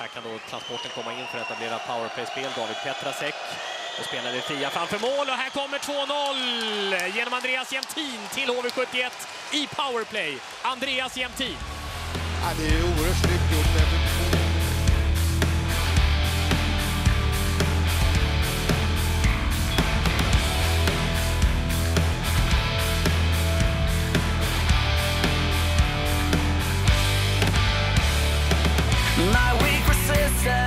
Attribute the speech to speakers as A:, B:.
A: Här kan då transporten komma in för att etablera powerplay-spel. David Petrasek och spelar det fria framför mål. Och här kommer 2-0 genom Andreas Jämtin till HV71 i powerplay. Andreas Jämtin.
B: Ja, det är oerhört snyggt gjort.
C: My weak resistance